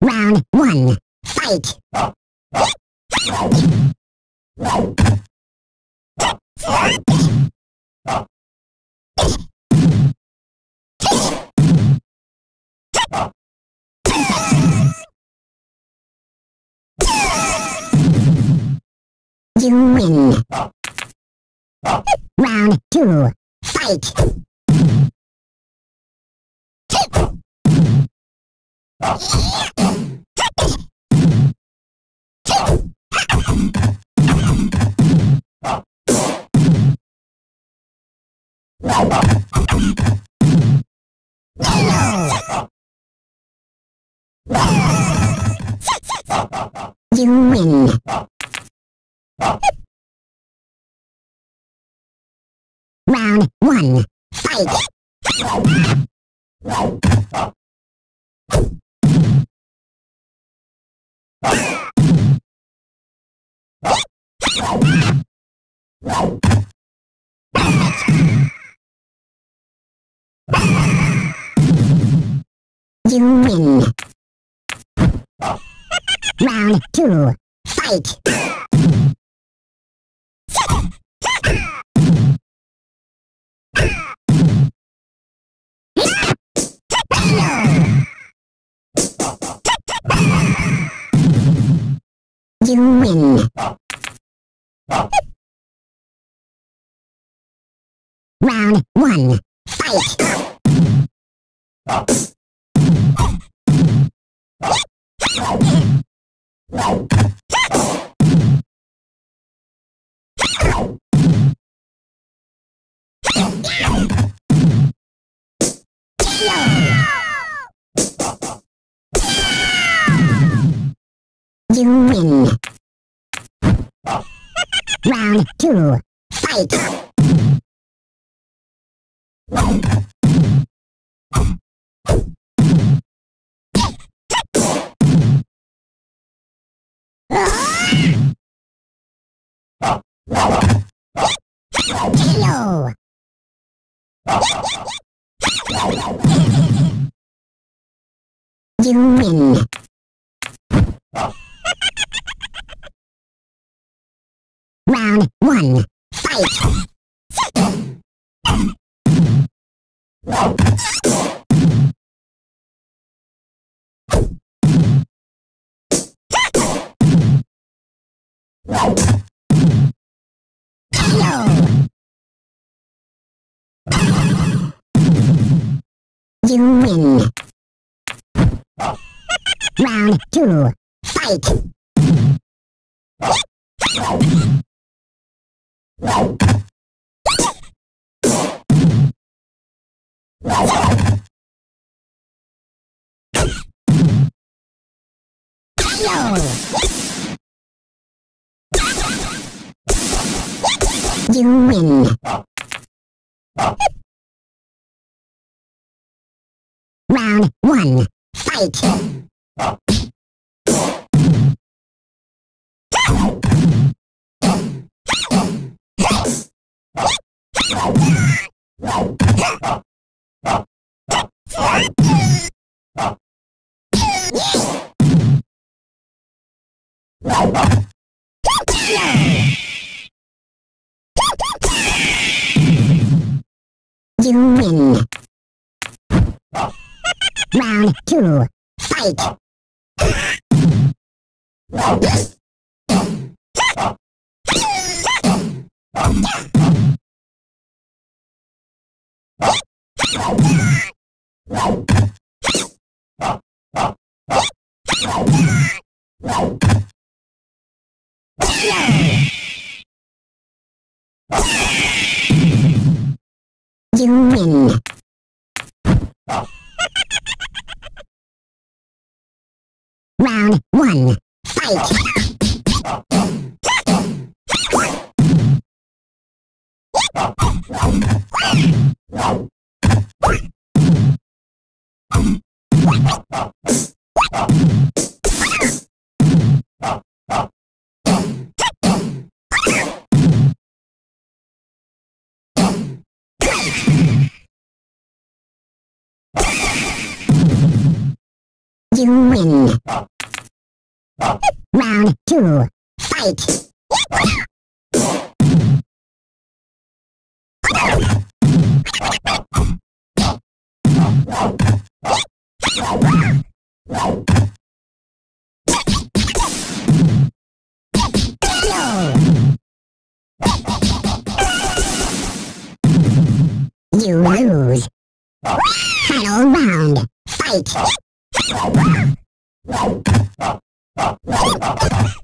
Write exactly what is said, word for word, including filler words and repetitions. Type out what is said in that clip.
Round one. Fight! You win. Round two. Fight! You win. Round one. Fight! You win. Round two. Fight! You win. Round one. Fight! You win. Round two. Fight! Hello! You win. Round one. Fight! Hello! You win. Round two. Fight! Hello! You win. Round one. Fight! You win. Round two. Fight! You win. Round one. Fight! You win. Round two. Fight. You lose. Final round. Fight.